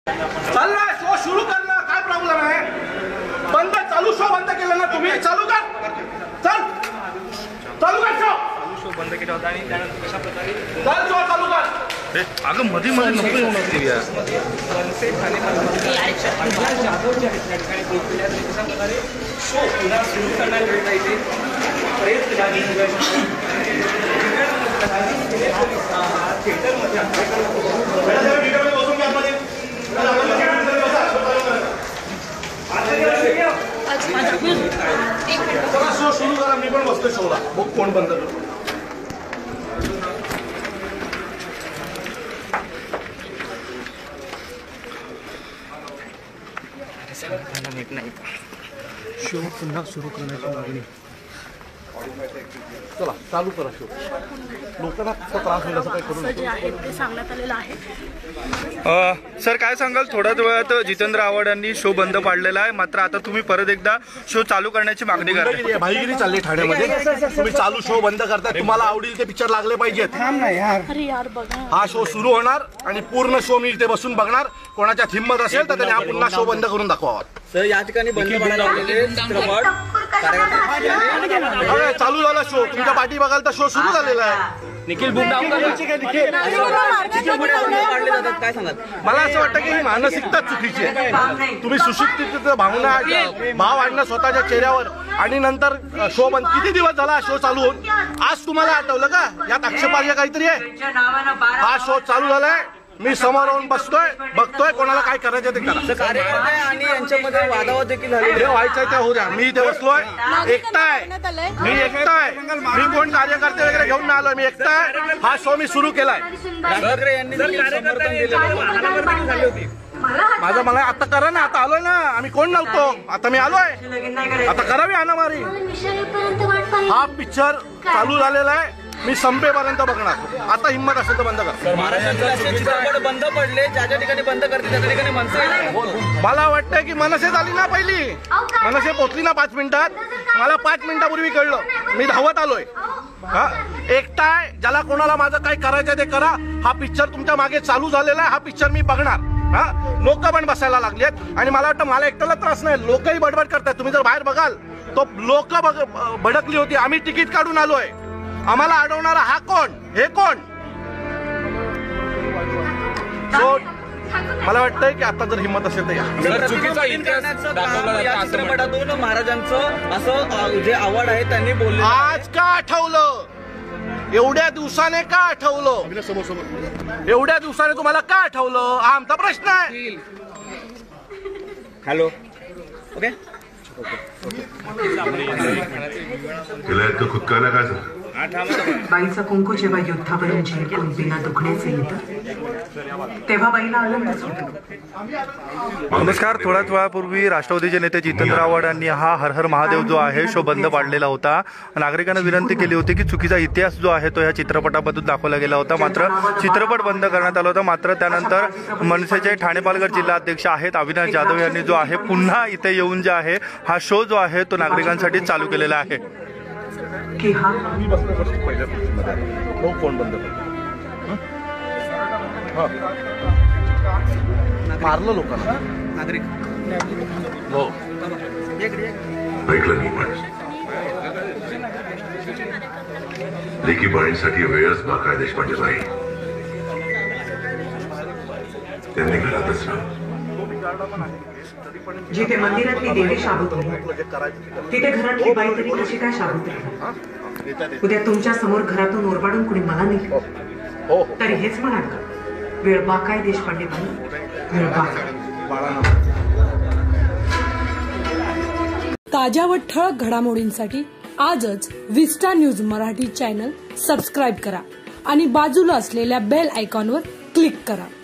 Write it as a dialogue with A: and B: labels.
A: चल ना, शो सुरू कर ना, काय प्रॉब्लेम आहे? बंद चालू शो बंद केलं ना तुम्ही? चालू कर, चल चालू कर शो बंद केला होता आणि त्यानंतर कशा प्रकारे चल शो चालू कर. अगं मध्ये मध्ये नको येऊ नका यार. मनसे ठाणे जाधव जे आहेत त्या ठिकाणी पोहोचलेले आहेत कशा प्रकारे शो पुन्हा सुरू करण्यात येईल पाहिजे प्रयत्न झाले थिएटरमध्ये बसून घ्या मध्ये शो सुरू करा. मी पण बसतो शोला. बघ कोण बंद करतो. शो पुन्हा सुरू करण्याची मागणी. चला चालू करा शो. लोकांना त्रास होईल असं काही करू नका.
B: ते सांगण्यात आलेलं आहे.
C: सर काय सांगाल? थोड्याच वेळात जितेंद्र आव्हाड यांनी शो बंद पाडलेला आहे, मात्र आता तुम्ही परत एकदा शो चालू करण्याची मागणी करताय.
A: भाईगिरी चालली ठाण्यामध्ये. तुम्ही चालू शो बंद करताय. तुम्हाला आवडील ते पिक्चर लागले पाहिजेत.
B: अरे यार बघा,
A: हा शो सुरू होणार आणि पूर्ण शो मी इथे बसून बघणार. कोणाच्या हिंमत असेल तर त्याने हा पुन्हा शो बंद करून दाखवावा.
D: सर या ठिकाणी बंद पाडलेले चित्रपट
A: चालू झाला शो. तुमच्या पाठी बघाल तर शो सुरू झालेला आहे.
D: निखिल बुक डाऊन काय सांगाल?
A: मला असं वाटतं की ही मानसिकता चुकीची आहे. तुम्ही सुशिक्षित भावना भाव आणणं स्वतःच्या चेहऱ्यावर आणि नंतर शो बंद. किती दिवस झाला शो चालू होऊन? आज तुम्हाला आठवलं का यात आक्षेपार्ह काहीतरी आहे? हा शो चालू झालाय. मी समोर येऊन बसतोय, बघतोय कोणाला काय करायचं ते करा.
D: कार्यकर्ते आणि यांच्यामध्ये वादावाद देखील झाले.
A: जे व्हायचंय ते होऊ द्या. मी इथे बसलोय, एकटा आहे. मी एकटा आहे. मी कोण कार्यकर्ते वगैरे घेऊन नाही आलोय. मी एकटा आहे. हा शो मी सुरू केलाय.
D: यांनी समर्थन दिलं.
A: माझं मला आता करा ना. आता आलोय ना. आम्ही कोण नव्हतो. आता मी आलोय. आता करावी हाणामारी. हा पिक्चर चालू झालेला आहे. मी संपेपर्यंत बघणार. आता हिंमत असेल तर बंद कर.
D: महाराष्ट्राचे चित्रपट बंद पडले. ज्या ज्या ठिकाणी बंद करते त्या ठिकाणी मनसे.
A: मला वाटतंय की मनसे झाली ना पहिली. मनसे पोचली ना 5 मिनिटात. मला 5 मिनिटापूर्वी कळलं. मी धावत आलोय. हा एकटा आहे. ज्याला कोणाला माझं काय करायचं ते करा. हा पिक्चर तुमच्या मागे चालू झालेला आहे. हा पिक्चर मी बघणार. हा लोक पण बसायला लागलेत आणि मला वाटतं मला एकट्याला त्रास नाही. लोकही बडबड करतात. तुम्ही जर बाहेर बघाल तो लोक भडकली होती. आम्ही तिकीट काढून आलोय. आम्हाला अडवणारा हा कोण? हे कोण? मला वाटतंय की आता जर हिंमत असेल तर या
D: चित्रपटातून महाराजांचं असं जे आवड आहे त्यांनी बोलले.
A: आज का आठवलं? एवढ्या दिवसाने का आठवलं? एवढ्या दिवसाने तुम्हाला का आठवलं? हा आमचा प्रश्न आहे.
D: हॅलो ओके
E: खुद का काय
F: बाईचा कुंकू जेव्हा युद्धावरून झेलकून बिना दुखण्याचे येतं तेव्हा बाईला आनंदच होतो.
C: नमस्कार. थोड्याच वेळापूर्वी राष्ट्रवादीचे नेते जितेंद्र आव्हाड यांनी हा हर हर महादेव जो आहे शो बंद पाडलेला होता. नागरिकांना विनंती केली होती की चुकीचा इतिहास जो आहे तो या चित्रपटामधून दाखवला गेला होता. मात्र चित्रपट बंद करण्यात आला होता. मात्र त्यानंतर मनसेचे ठाणे पालघर जिल्हा अध्यक्ष आहेत अविनाश जाधव यांनी जो आहे पुन्हा इथे येऊन जे आहे हा शो जो आहे तो नागरिकांसाठी चालू केलेला आहे.
F: की हा
A: मी बसलो पहिल्या कोण बंद करतो? मारलं लोकांना
D: नागरिक
A: हो
E: ऐकलं नाही. पण लेकी बाळींसाठी वेळच बाकाय देशपांडे बाई त्यांनी घरातच राहा.
F: जिथे मंदिरातली देवी शाबूत होती तिथे घरातली बाई तरी कशी काय शाबूत राहील? उद्या तुमच्या समोर घरातून ओरबाडून कुणी मला नाही तरी हेच म्हणाल का वेळ बाकाय देशपांडे बाई वेळ बाकाय.
G: ताज्या व ठळक घडामोडींसाठी आजच Vista news Marathi channel subscribe करा आणि बाजूला असलेल्या बेल आयकॉनवर क्लिक करा.